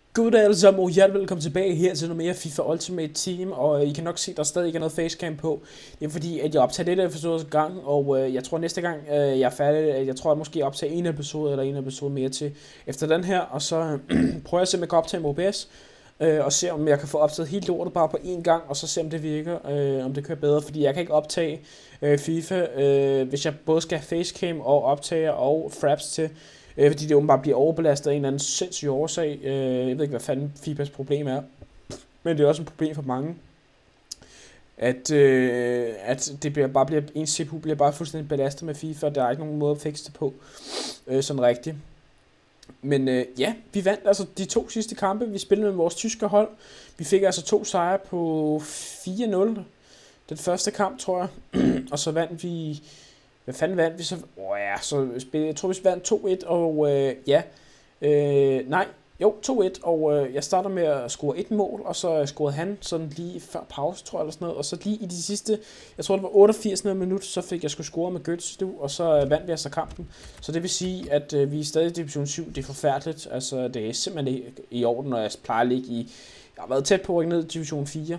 Goddag alle sammen, og hjertelig velkommen tilbage her til noget mere FIFA Ultimate Team. Og I kan nok se, at der stadig ikke er noget facecam på. Det er fordi, at jeg optager det episode gang, og jeg tror næste gang jeg er færdig, jeg tror at måske optage en episode eller en episode mere til efter den her. Og så prøver jeg at se, om jeg kan optage med OBS, og se om jeg kan få optaget helt lortet bare på én gang, og så se om det virker, om det kører bedre. Fordi jeg kan ikke optage FIFA, hvis jeg både skal have facecam og optager og fraps til. Fordi det åbenbart bliver overbelastet af en eller anden sindssyg årsag. Jeg ved ikke, hvad fanden FIFAs problem er. Men det er også et problem for mange. At det bliver en CPU bliver bare fuldstændig belastet med FIFA, og der er ikke nogen måde at fikse det på. Sådan rigtigt. Men ja, vi vandt altså de 2 sidste kampe. Vi spillede med vores tyske hold. Vi fik altså 2 sejre på 4-0. Den første kamp, tror jeg. Og så vandt vi... Hvad fanden vandt vi så? Jeg tror vi vandt 2-1, og ja. Nej, jo, 2-1, og jeg starter med at score 1 mål, og så scorede han sådan lige før pause, tror jeg, eller sådan noget. Og så lige i de sidste, jeg tror det var 88 minut, så fik jeg sgu score med Götze, og så vandt vi altså kampen. Så det vil sige, at vi er stadig i division 7, det er forfærdeligt. Altså, det er simpelthen ikke i orden, og jeg plejer at ligge i... Jeg har været tæt på at rykke ned i division 4.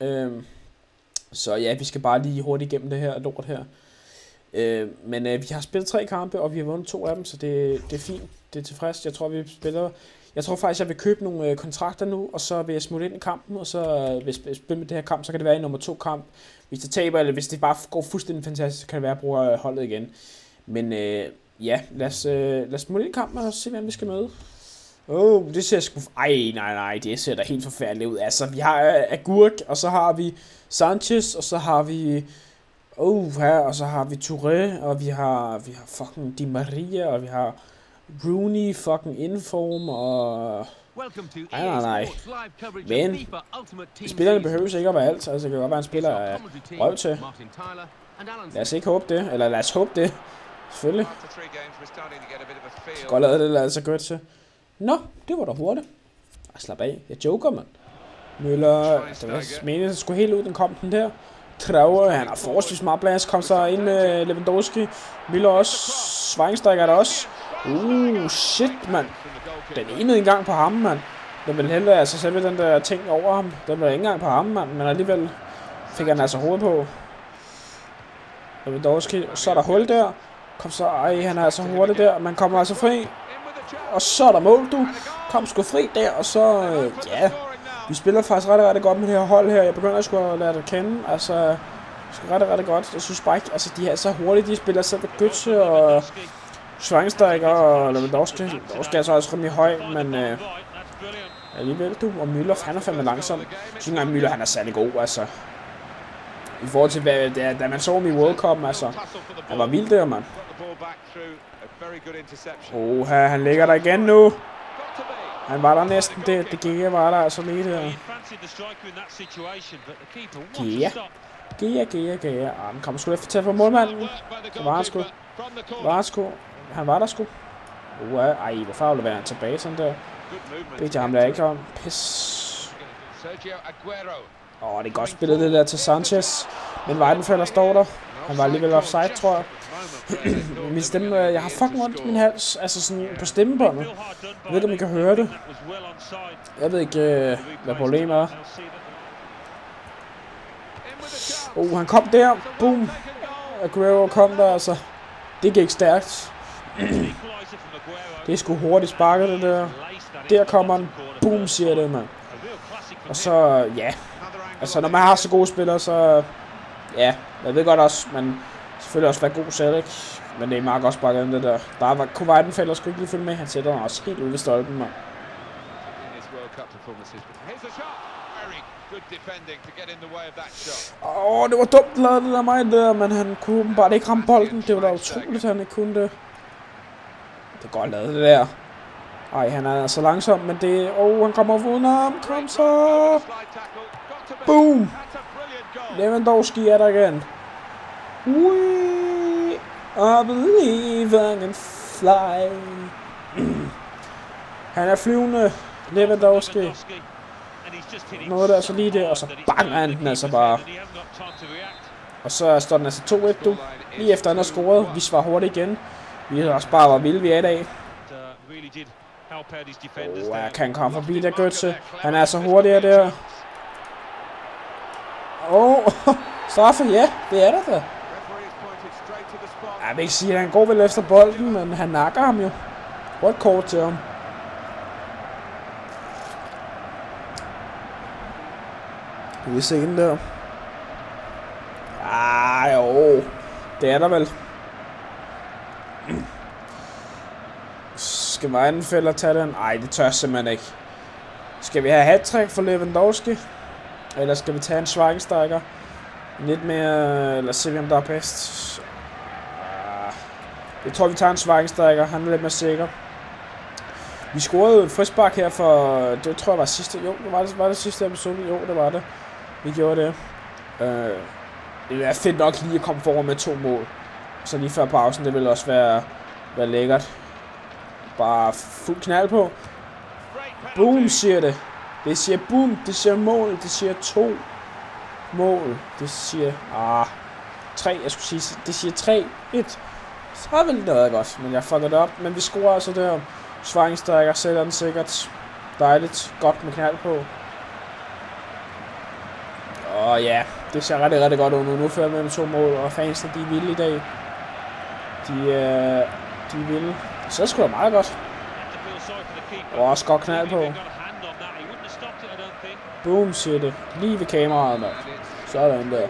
Så ja, vi skal bare lige hurtigt igennem det her lort her. Men vi har spillet 3 kampe, og vi har vundet 2 af dem, så det er fint. Det er tilfreds. Jeg tror faktisk, jeg vil købe nogle kontrakter nu, og så vil jeg smutte ind i kampen, og så hvis jeg spiller med det her kamp, så kan det være i nummer 2 kamp. Hvis det taber, eller hvis det bare går fuldstændig fantastisk, så kan det være, at jeg bruger holdet igen. Men ja, lad os smutte ind i kampen, og se, hvem vi skal møde. Det ser sgu... Nej, det ser da helt forfærdeligt ud. Altså, vi har Agurk, og så har vi Sanchez, og så har vi... her, og så har vi Touré, og vi har fucking Di Maria, og vi har Rooney, fucking Inform, og... Nej. Men spillerne behøver ikke at være alt, altså det kan godt være, en spiller er røv til. Lad os ikke håbe det, eller lad os håbe det, selvfølgelig. Godt lavet det, lad os gøre til. Nå, det var da hurtigt. Slap af, jeg joker, mand. Møller, det var meningen, at skulle helt ud, den kom den der. Traue, han har forholdsvis meget plads, kom så ind med Lewandowski. Müller også, Schweinsteiger er der også. Shit, mand. Den enede engang på ham, mand. Den ville hellere altså selve den der ting over ham. Den var ikke engang på ham, mand, men alligevel fik han altså hovedet på. Lewandowski, så er der hul der. Kom så, han er altså hurtigt der, man kommer altså fri. Og så er der mål, du. Kom sgu fri der, og så, ja... Vi spiller faktisk ret godt med det her hold her. Jeg begynder at skulle lade det kende. Altså, ret godt. Jeg synes bare ikke, altså de er så hurtige. De spiller selv med Götze og Schweinsteiger og Lewandowski. Lewandowski er så også rimelig høj, men alligevel du. Og Müller, han er fandme langsom. Jeg synes ikke, at Müller han er særlig god, altså. I forhold til, da man så ham i World Cup, altså. Han var vild der, mand. Han ligger der igen nu. Han var der næsten, det Gea var der altså lige der. Gea. Han kom sgu lidt tæt på målmanden. Det var han sgu. Han var der sgu. Hvorfor afleverer han tilbage sådan der? Bedte jeg ham der ikke om. Pis. Det er godt spillet det der til Sanchez. Men Weidenfeller står der. Han var alligevel offside, tror jeg. Min stemme, jeg har fucking ondt i min hals, altså sådan på stemmebåndet. Jeg ved ikke, om I kan høre det. Jeg ved ikke, hvad problemet er. Han kom der. Boom. Aguero kom der, altså. Det gik stærkt. Det er sgu hurtigt sparket, det der. Der kommer han. Boom, siger det, mand. Og så, ja. Altså, når man har så gode spillere, så... Ja, jeg ved godt også, man selvfølgelig også være god selv, ikke? Men det er meget godt sparket ind det der. Der kunne Weidenfeller sgu ikke lige følge med. Han sætter den også helt ude ved stolpen, mand. Det var dumt lavet det der mig der, men han kunne bare ikke ramme bolden. Det var da utroligt, at han ikke kunne det. Det er godt lavet det der. Han er så langsom, men det... han kommer uden ham. Kom så! Boom! Lewandowski er der igen. I believe I can fly. Han er flyvende. Lewandowski. Noget der så lige der, og så banger han den altså bare. Og så står den altså 2-1, du. Lige efter han har scoret. Vi svarer hurtigt igen. Vi har også bare været vilde, vi er i dag. Jeg kan komme forbi der, Götze. Han er så hurtigere der. Straffe, ja, det er der da. Jeg vil ikke sige, at han går vel efter bolden, men han nakker ham jo. Rødt kort til ham. Vi vil se den der. Jo. Det er der vel. Skal Weidenfeller tage den? Ej, det tør simpelthen ikke. Skal vi have hat-trick for Lewandowski? Eller skal vi tage en Schweinsteiger? Lidt mere... Lad os se, hvem der er bedst. Jeg tror, vi tager en Schweinsteiger. Han er lidt mere sikker. Vi scorede jo et frispark her for... Det tror jeg var sidste... Jo, var det sidste episode? Jo, det var det. Vi gjorde det. Det er fedt nok lige at komme foran med 2 mål. Så lige før pausen, det vil også være lækkert. Bare fuld knald på. Boom, siger det. Det siger boom, det siger mål, det siger 2 mål. Det siger... 3, jeg skulle sige. Det siger 3-1. Så ville det været godt, men jeg fuckede det op. Men vi scorer altså der. Schweinsteiger sætter den sikkert. Dejligt. Godt med knald på. Ja, det ser rigtig godt ud nu. Nu fører vi med 2 mål, og fansene, de er vilde i dag. De er vilde. Så er det sgu da meget godt. Og også godt knald på. Boom, siger det. Lige ved kameraet, mand. Sådan der.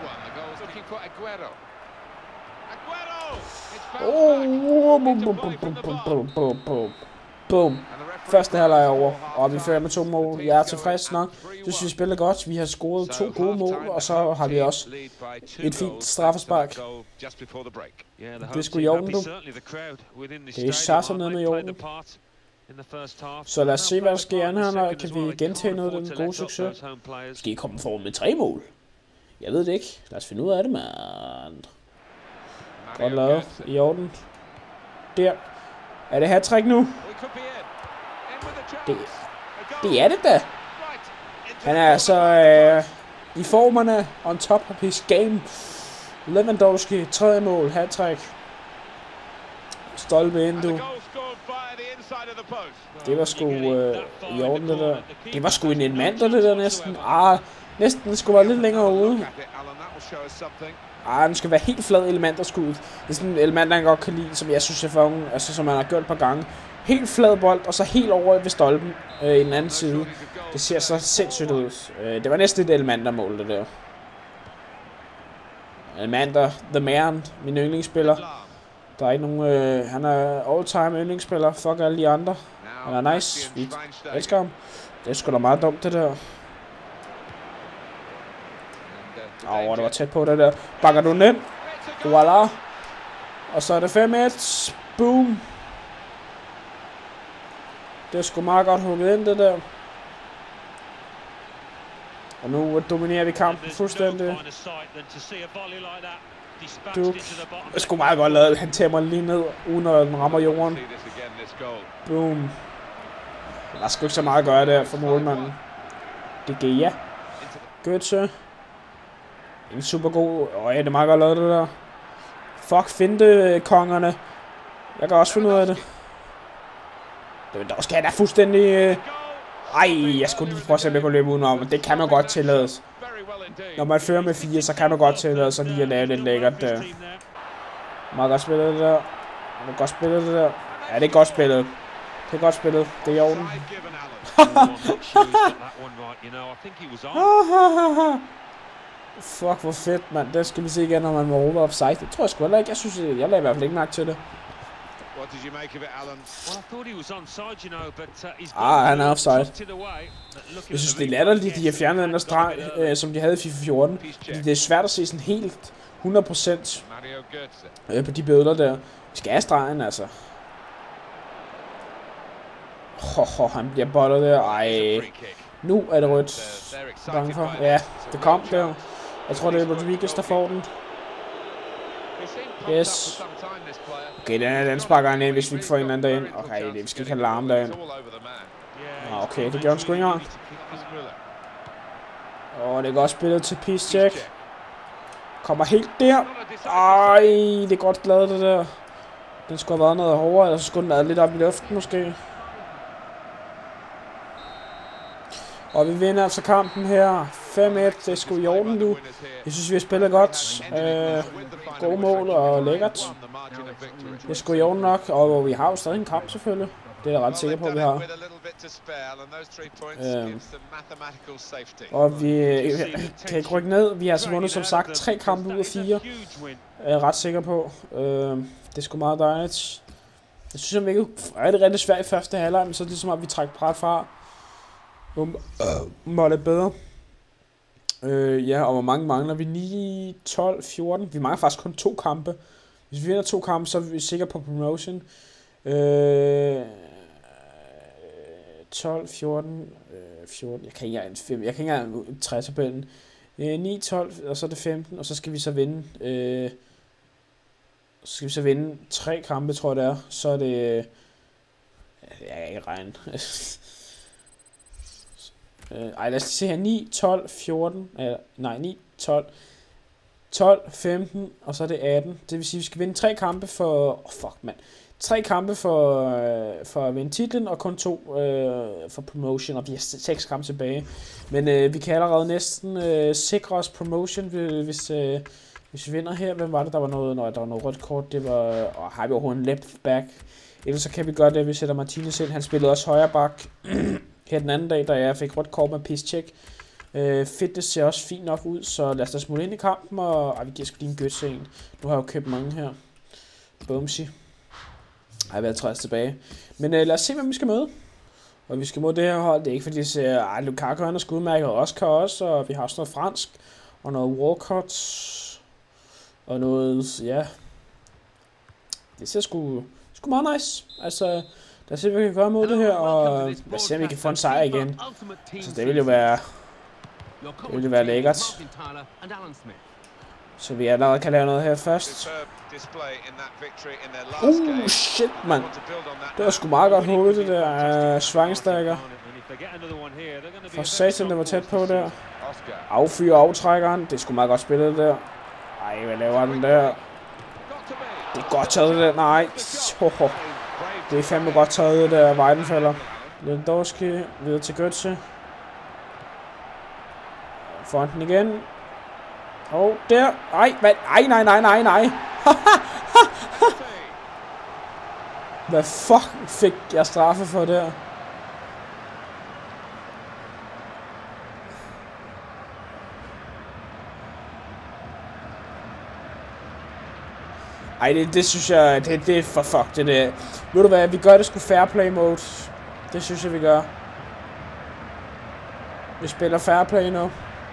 Boom. Første halvleg er over, og vi fører med 2 mål. Jeg er tilfreds nok. Jeg synes, vi spiller godt. Vi har scoret 2 gode mål, og så har vi også et fint straffespark. Det er sgu i orden, du. Det er Sasser nede med i orden. Så lad os se, hvad der sker her. Kan vi gentage noget af den gode succes? Skal I komme foran med 3 mål? Jeg ved det ikke. Lad os finde ud af det, mand. Godt lavet. I orden. Der. Er det hat-trick nu? Det er det da. Han er altså i formerne on top of his game. Lewandowski, 3. mål, hat-trick. Stolpe ind, du. Det var sgu i orden, det der. Det var sgu en Elmander, det der næsten. Næsten den skulle være lidt længere ude. Den skal være helt flad Elmander-skud. Det er sådan en Elmander, han godt kan lide, som jeg synes er for unge, altså som han har gjort et par gange. Helt flad bold, og så helt over ved stolpen i den anden side. Det ser så sindssygt ud. Det var næsten et Elmander-mål, det der. Elmander, the man, min yndlingsspiller. Der er ikke nogen... han er all-time yndlingsspiller. Fuck alle de andre. Han er nice. Vi elsker ham. Det er sgu da meget dumt, det der. Det var tæt på det der. Bakker du den ind? Voila. Og så er det 5-1. Boom. Det er sgu meget godt hugget ind, det der. Og nu dominerer vi kampen fuldstændig. Det er sgu meget godt lavet. Han tæmmer lige ned, uden at den rammer jorden. Boom. Der er sgu ikke så meget at gøre der for målmanden. Det er ja. Götze. En super god. Det er meget godt lavet, det der. Fuck, finte kongerne. Jeg kan også finde ud af det. Der skal jeg da fuldstændig... jeg skulle lige prøve at se, om jeg kunne løbe udenom. Men det kan man godt tillades. Når man fører med 4, så kan man godt tillade sig lige at lave lidt lækkert. Meget godt spillet, det der. Det er godt spillet, det der. Ja, det er godt spillet. Det er godt spillet. Det er i orden. Fuck, hvor fedt, mand. Det skal vi se igen, når man må råbe offside. Det tror jeg sgu heller ikke. Jeg synes, jeg lagde i hvert fald ikke mærke til det. Han er offside. Jeg synes, det er latterligt, de har fjernet den der streg, som de havde i FIFA 14. Fordi det er svært at se sådan helt 100% på de billeder der. Vi skal have stregen, altså. Han bliver bollet der. Nu er det rødt. Bange for. Ja, det kom der. Jeg tror, det er Rodriguez, der får den. Yes. Okay, den sparker han ind, hvis vi ikke får en eller anden derind. Okay, vi skal ikke have larm derind. Okay, det gjorde han sgu ikke engang. Det er godt spillet til Piszczek. Kommer helt der. Det er godt lavet, det der. Den skulle have været noget hårdere, eller så skulle den have lidt op i luften, måske. Og vi vinder altså kampen her 5-1. Det er sgu i orden nu. Jeg synes, vi har spillet godt. Gode mål og lækkert. Det er sgu i orden nok. Og vi har jo stadig en kamp selvfølgelig. Det er jeg ret sikker på, at vi har. Og vi kan ikke rykke ned. Vi har altså vundet som sagt 3 kampe ud af 4. Er jeg ret sikker på. Det er sgu meget dejligt. Jeg synes, at vi ikke er rigtig svært i første halvleg, men så er det ligesom, at vi trækker bræt fra. Må lidt bedre. Ja, og hvor mange mangler vi? 9, 12, 14. Vi mangler faktisk kun 2 kampe. Hvis vi vinder 2 kampe, så er vi sikre på promotion. 12, 14, 14. Jeg kan ikke engang 3-tabellen. 9, 12, og så er det 15, og så skal vi så vinde. Så skal vi så vinde 3 kampe, tror jeg det er. Så er det... Jeg kan ikke regne. Ej, lad os se her. 9, 12, 14... nej, 9, 12... 12, 15, og så er det 18. Det vil sige, at vi skal vinde 3 kampe for... fuck, mand. 3 kampe for at vinde titlen, og kun 2 for promotion, og vi har 6 kampe tilbage. Men vi kan allerede næsten sikre os promotion, hvis vi vinder her. Hvem var det, der var noget? Når der var noget rødt kort, det var... har vi overhovedet en left back? Ellers så kan vi gøre det, vi sætter Martinez ind. Han spillede også højre bak her den anden dag, da jeg fik rødt kort med Piszczek. Fitness ser også fint nok ud, så lad os da smule ind i kampen, og vi giver sgu lige en gødse en. Nu har jeg jo købt mange her. Bumsy. Jeg har været 60 tilbage. Men lad os se, hvem vi skal møde. Og vi skal mod det her hold. Det er ikke fordi, jeg siger, Lukaku han er sgu udmærket, og Oscar også, og vi har også noget fransk, og noget Walcott, og noget, ja. Det ser sgu meget nice. Altså, lad os se, hvad vi kan gøre mod det her, og lad os se, om vi kan få en sejr igen. Så det vil jo være lækkert. Så vi allerede kan lave noget her først. Shit, mand. Det var sgu meget godt hovedet, det der Schweinsteiger. For satan, det var tæt på der. Affyrer aftrækkeren. Det er sgu meget godt spillet der. Ej, hvad laver den der? Det er godt taget det der. Nej. Det er fandme godt taget det der. Weidenfeller. Lewandowski. Videre til Götze. Fonden igen. Og der. Ej, hvad? Ej, nej. Hvad fuck fik jeg straffe for der? Ej, det synes jeg, det er for fuck det der. Ved du hvad, vi gør det sgu fair play mode. Det synes jeg, vi gør. Vi spiller fair play nu.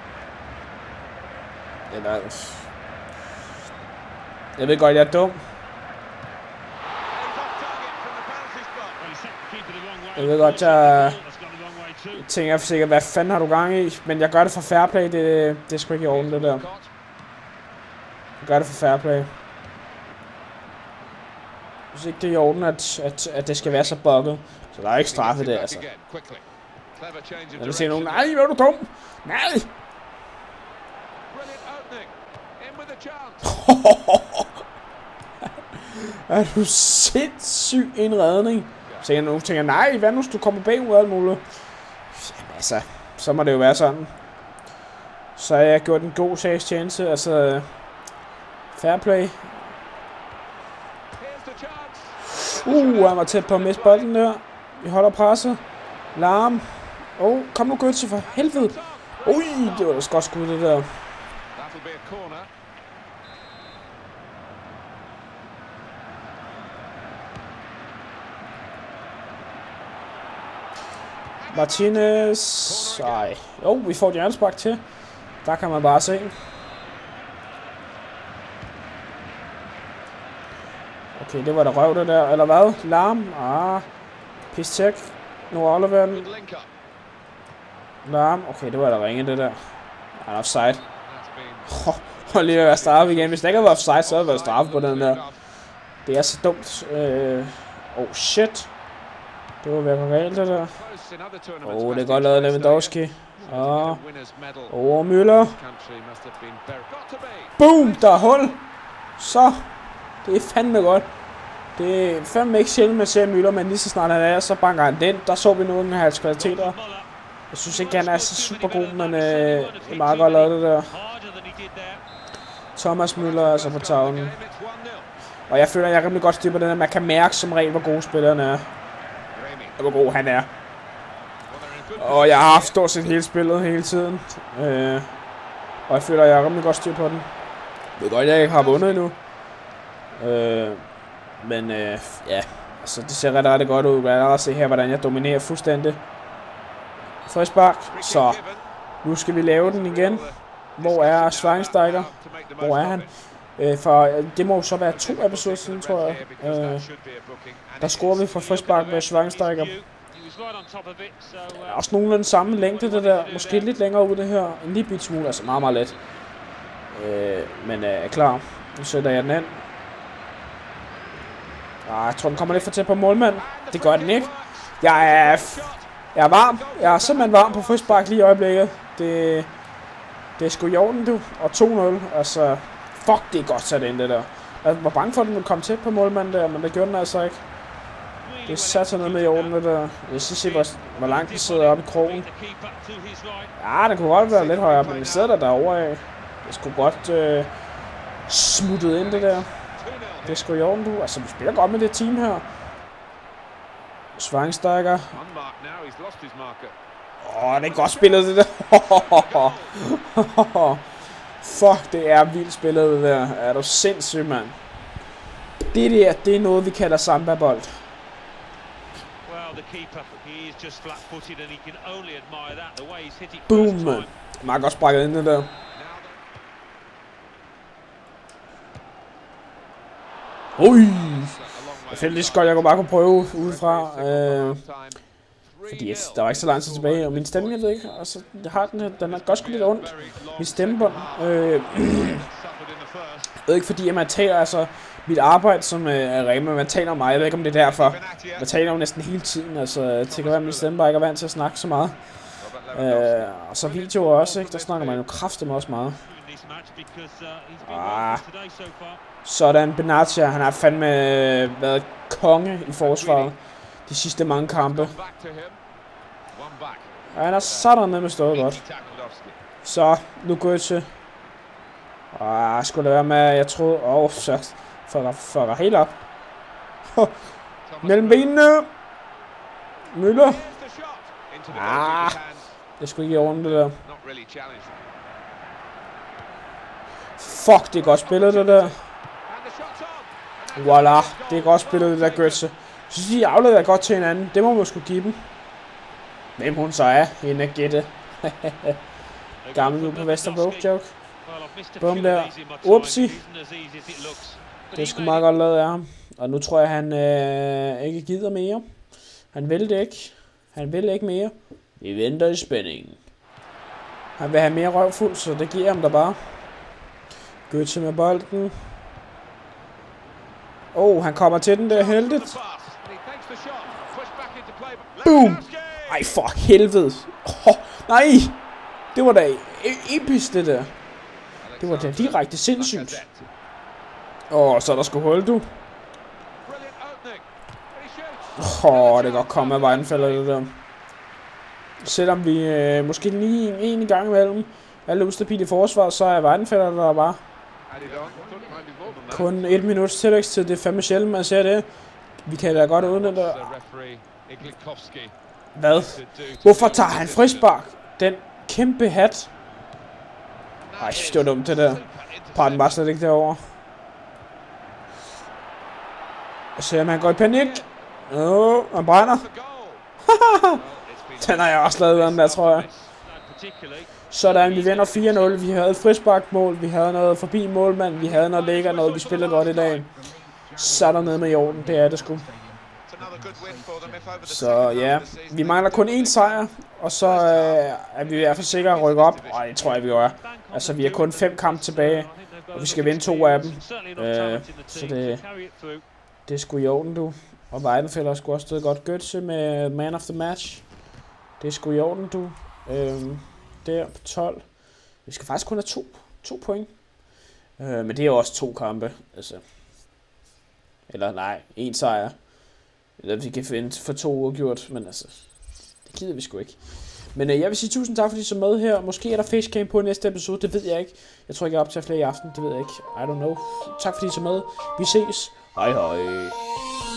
Eller... Jeg ved godt, jeg er dum. Jeg ved godt, jeg tænker sikkert, hvad fanden har du gang i? Men jeg gør det for fair play, det er sgu ikke i orden, det der. Jeg gør det for fair play. Hvis ikke det er i orden, at det skal være så bugget. Så der er ikke straffe der, altså. Jeg vil se nogen, nej, hvor er du dum? Nej! Er du sindssyg en redning? Så jeg nu tænker, nej, hvad nu, hvis du kommer bagud og alt muligt? Jamen altså, så må det jo være sådan. Så har jeg gjort en god sagstjeneste, altså... Fair play. Han var tæt på at miste bolden der. Vi holder presset. Larm. Kom nu Götze for helvede. Det var da godt skud det der. Martinez. Ej. Vi får et hjernespark til. Der kan man bare se. Okay, det var der røv det der. Eller hvad? Larm. Piszczek. Nu afleverer den. Larm. Okay, det var der ringe det der. Han er offside. Og lige at være straffet igen. Hvis det ikke havde været offside, så havde det været straffet på den der. Det er så dumt. Shit. Det var virkelig reelt det der. Det er godt lavet Lewandowski. Müller. Boom, der er hul. Så. Det er fandme godt. Det er fandme ikke sjældent, man ser Müller, men lige så snart han er, så banker han den. Der så vi nogle af hans kvaliteter. Jeg synes ikke, han er så super god, men det er meget godt lavet det der. Thomas Müller er altså på tavlen. Og jeg føler, at jeg er rimelig godt styr på den, at man kan mærke som regel, hvor gode spillerne er. Og hvor god han er. Og jeg har haft stort set hele spillet hele tiden. Og jeg føler, at jeg er rimelig godt styr på den. Jeg ved godt, at jeg ikke har vundet endnu. Men ja, altså det ser rigtig godt ud. Jeg kan se her, hvordan jeg dominerer fuldstændig. Frispark. Så nu skal vi lave den igen. Hvor er Schweinsteiger? Hvor er han? For det må så være 2 episoder siden, tror jeg. Der scorer vi fra frispark med Schweinsteiger. Også nogenlunde samme længde, det der. Måske lidt længere ud det her. En lille bit smule, altså meget, meget let. Men er klar. Nu sætter jeg den ind. Jeg tror, den kommer lidt for tæt på målmand. Det gør den ikke. Jeg er varm. Jeg er simpelthen varm på frispark lige i øjeblikket. Det er sgu i orden, du. Og 2-0. Altså, fuck, det er godt sat ind, det der. Jeg var bange for, at den ville komme tæt på målmanden der, men det gjorde den altså ikke. Det satte sig ned med i orden, det der. Jeg skal se, hvor langt den sidder oppe i krogen. Ja, det kunne godt være lidt højere, men det sidder der derovre af. Det skulle godt smuttet ind, det der. Det er sgu i orden, du. Altså, vi spiller godt med det team her. Schweinsteiger. Det er godt spillet, det der. Fuck, det er vildt spillet, det der. Er du sindssyg, mand. Det der, det er noget, vi kalder samba-bold. Boom, man. Meget godt sprækket ind, det der. Ui. Jeg følte lige godt, jeg kunne bare kunne prøve udefra. Fordi der var ikke så lang tid tilbage, og min stemme, jeg ved ikke, altså, jeg har den er godt sgu lidt ondt. Min stemmebånd. Jeg ved ikke, fordi man taler, altså, mit arbejde som Rema, man taler om mig, jeg ved ikke, om det er derfor. Man taler jo næsten hele tiden, altså, det kan være, at min stemme bare ikke er vant til at snakke så meget. Og så videoer også, ikke, der snakker man jo kraftedeme også meget. Sådan, Benatia, han har fandme været konge i forsvaret de sidste mange kampe. Ja, han er sådan med stået godt. Så, nu går jeg til. Skulle det være med, jeg troede, så fucker helt op. Mellem benene. Müller. Det skulle ikke i orden, det der. Fuck, det er godt spillet, det der. Voila, det er godt spillet, det der Götze. Jeg synes, de afleverer godt til hinanden. Det må man sgu give dem. Hvem hun så er, hende er gætte. Gammel ud på Vesterbro joke. Bum der. Upsi. Det er sgu meget godt lavet af ham. Og nu tror jeg, han ikke gider mere. Han vil det ikke. Han vil ikke mere. Vi venter i spændingen. Han vil have mere røvfuld, så det giver ham der bare. Götze med bolden. Han kommer til den der heldigt. Boom! Ej, for helvede. Nej! Det var da episk, det der. Det var da direkte sindssygt. Så er der sgu hul, du. Det kan godt komme af Weidenfeller, det der. Selvom vi måske lige en gang imellem er lidt ustabile i forsvaret, så er Weidenfeller der bare. Kun 1 minuts tillægstid, det er fandme sjældent, man ser det. Vi kan da godt uden det der. Hvad? Hvorfor tager han frispark? Den kæmpe hat. Ej, det var dumt det der. Parten var slet ikke derovre. Og så han går i panik. Han brænder. Den har jeg også lavet den der, tror jeg. Sådan, vi vinder 4-0. Vi havde et frisparkmål, vi havde noget forbi målmand, vi havde noget lækker, noget vi spillede godt i dag. Så er der nede med i orden, det er det sgu. Så ja, vi mangler kun 1 sejr, og så er vi i hvert fald sikre at rykke op. Det tror jeg, vi gør. Altså, vi har kun 5 kampe tilbage, og vi skal vinde 2 af dem. Så det er sgu i orden, du. Og Weidenfeller skulle også stået godt. Götze med man of the match. Det er sgu i orden, du. Der på 12. Vi skal faktisk kun have 2 point. Men det er jo også 2 kampe. Altså. Eller nej, 1 sejr. Eller vi kan finde for 2 uafgjort. Men altså, det gider vi sgu ikke. Men jeg vil sige tusind tak, fordi I så med her. Måske er der facecam på næste episode, det ved jeg ikke. Jeg tror ikke, jeg er optager flere i aften, det ved jeg ikke. I don't know. Tak fordi I så med. Vi ses. Hej hej.